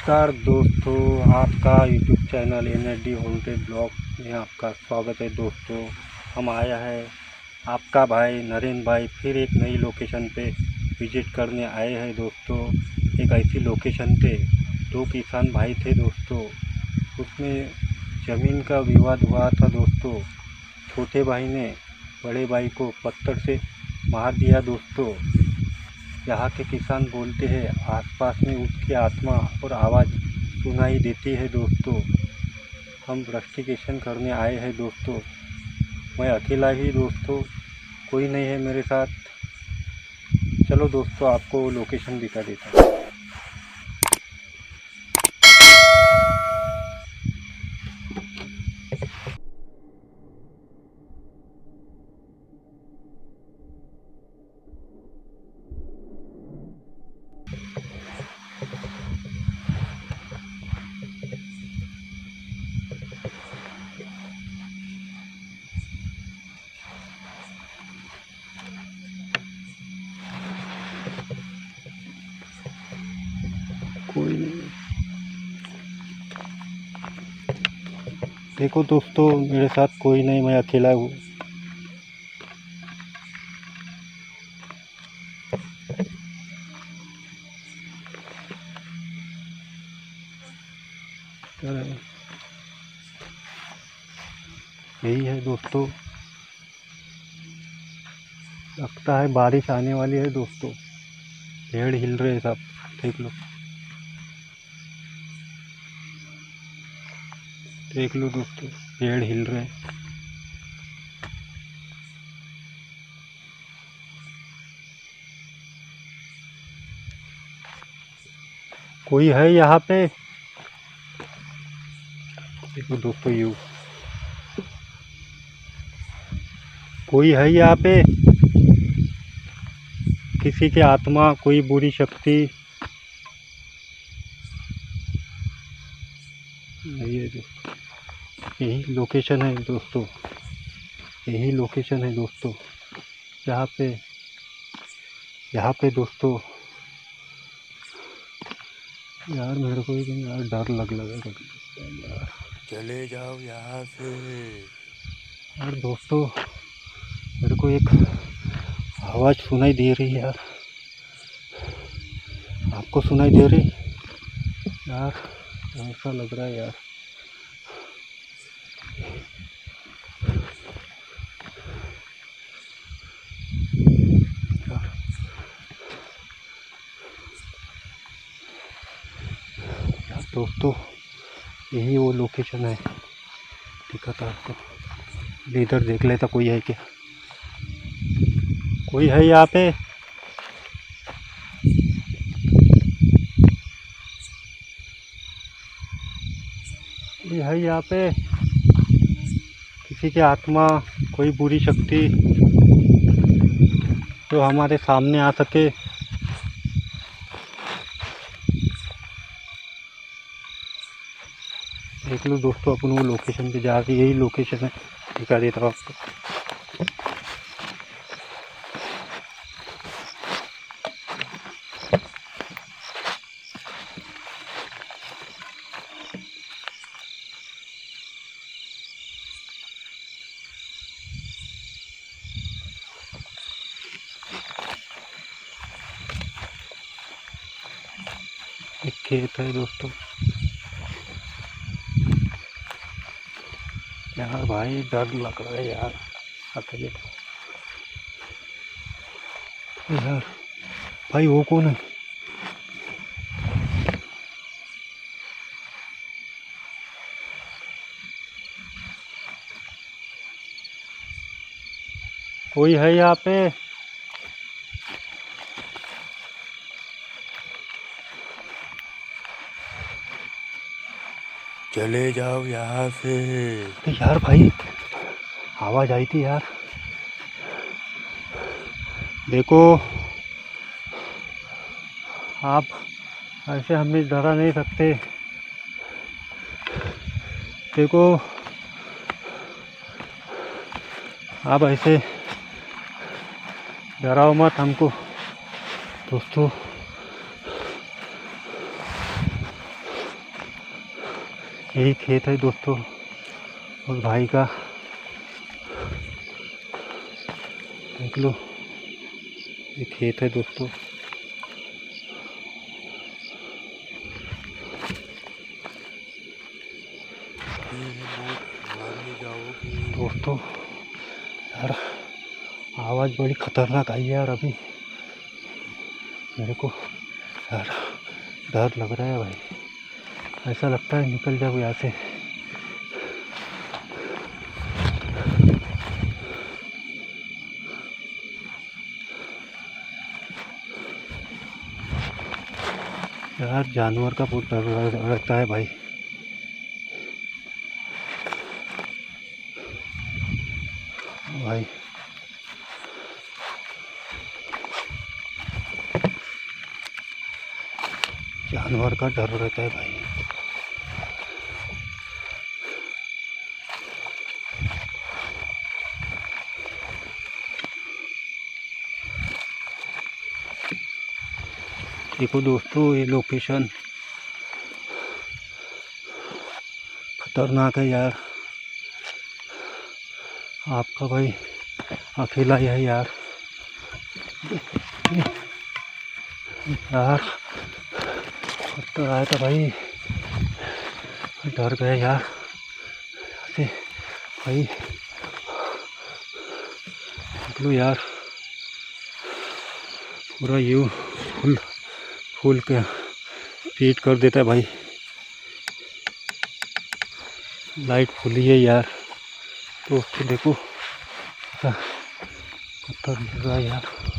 नमस्कार दोस्तों, आपका YouTube channel NSD homestay blog में आपका स्वागत है। दोस्तों, हम आया है आपका भाई नरेंद्र भाई फिर एक नई लोकेशन पे विज़िट करने आए हैं। दोस्तों, एक ऐसी लोकेशन पे दो किसान भाई थे दोस्तों, उसमें ज़मीन का विवाद हुआ था दोस्तों। छोटे भाई ने बड़े भाई को पत्थर से मार दिया दोस्तों। यहाँ के किसान बोलते हैं आसपास में उसकी आत्मा और आवाज़ सुनाई देती है दोस्तों। हम इन्वेस्टिगेशन करने आए हैं दोस्तों। मैं अकेला ही दोस्तों, कोई नहीं है मेरे साथ। चलो दोस्तों, आपको लोकेशन दिखा देता हूँ। कोई नहीं, देखो दोस्तों, मेरे साथ कोई नहीं, मैं अकेला हूँ। यही है दोस्तों, लगता है बारिश आने वाली है दोस्तों। पेड़ हिल रहे हैं सब, देख लो, देख लो दोस्तों, पेड़ हिल रहे हैं। कोई है यहाँ पे? देखो दोस्तों, कोई है यहाँ पे? किसी की आत्मा, कोई बुरी शक्ति? ये दोस्तों, यही लोकेशन है दोस्तों, यही लोकेशन है दोस्तों। यहाँ पे दोस्तों, यार मेरे को ही यार डर लगा यार। चले जाओ यहाँ से। यार दोस्तों, मेरे को एक आवाज़ सुनाई दे रही है यार। आपको सुनाई दे रही यार? ऐसा लग रहा है यार। यार दोस्तों, यही वो लोकेशन है, दिखा था आपको। इधर देख लेता, कोई है क्या? कोई है यहाँ पे? कोई है यहाँ पे? किसी की आत्मा, कोई बुरी शक्ति जो हमारे सामने आ सके। देख लो दोस्तों, अपन वो लोकेशन पे जा रही, यही लोकेशन है, दिखा देता हूँ आपको। एक खेत है दोस्तों। यार भाई डर लग रहा है यार, अकेले। यार भाई, वो कौन है? कोई है यहाँ पे? चले जाओ यहाँ से। यार भाई, आवाज़ आई थी यार। देखो, आप ऐसे हमें डरा नहीं सकते। देखो, आप ऐसे डराओ मत हमको दोस्तों। यही खेत है दोस्तों उस भाई का, देख लो ये खेत है दोस्तों। मारने जाओगे दोस्तों यार आवाज़ बड़ी खतरनाक आई है यार, अभी मेरे को यार डर लग रहा है भाई, ऐसा लगता है निकल जाओ यहाँ से। यार जानवर का बहुत डर रहता है भाई। भाई जानवर का डर रहता है भाई। देखो दोस्तों ये लोकेशन खतरनाक है यार, आपका भाई अकेला ही है यार। यार तो आया था भाई, डर गए यार से भाई। देख लो यार पूरा यूँ फुल के हीट कर देता है भाई। लाइट खुली है यार दोस्तों, देखो पत्थर गिर रहा है यार।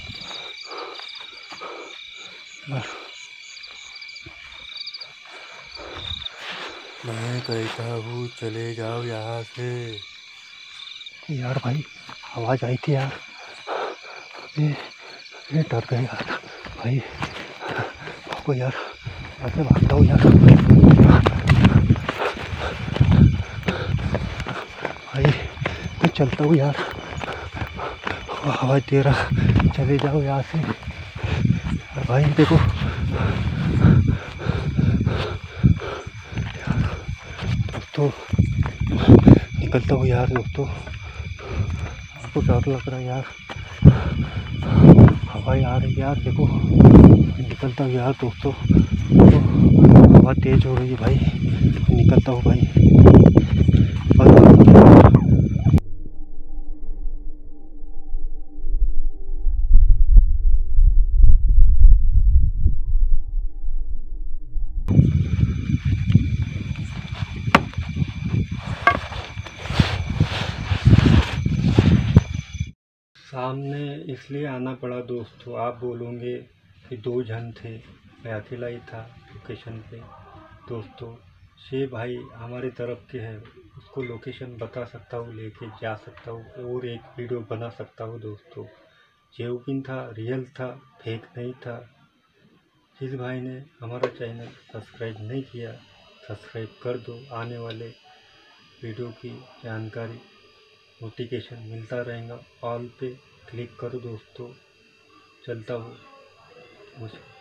मैं कहता हूँ चले जाओ यहाँ से। यार भाई आवाज़ आई थी यार, ये डर गए यार भाई। आपको यार ऐसे भागता हूँ यार भाई, मैं चलता हूँ यार, आवाज़ दे रहा चले जाओ यहाँ से। भाई देखो दोस्तों निकलता हूँ यार दोस्तों, आपको डर लग रहा है यार, हवाएं आ रही यार। देखो निकलता हूँ यार दोस्तों, तो हवा तेज हो रही है भाई, निकलता हूँ भाई। सामने इसलिए आना पड़ा दोस्तों, आप बोलोगे कि दो जन थे, मैं अकेला ही था लोकेशन पे दोस्तों। ये भाई हमारी तरफ के है, उसको लोकेशन बता सकता हूँ, लेके जा सकता हूँ और एक वीडियो बना सकता हूँ दोस्तों। जेनुइन था, रियल था, फेक नहीं था। जिस भाई ने हमारा चैनल सब्सक्राइब नहीं किया सब्सक्राइब कर दो, आने वाले वीडियो की जानकारी नोटिफिकेशन मिलता रहेगा। ऑल पे क्लिक करो दोस्तों। चलता हूँ मुझे